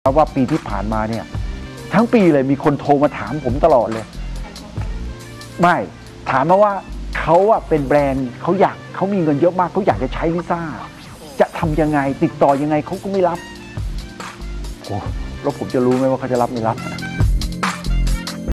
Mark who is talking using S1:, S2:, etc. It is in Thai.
S1: เพราะว่าปีที่ผ่านมาเนี่ยทั้งปีเลยมีคนโทรมาถามผมตลอดเลยไม่ถามมาว่าเขาอะเป็นแบรนด์เขามีเงินเยอะมากเขาอยากจะใช้ลิซ่าจะทำยังไงติดต่อยังไงเขาก็ไม่รับโอ้แล้วผมจะรู้ไหมว่าเขาจะรับไม่รับ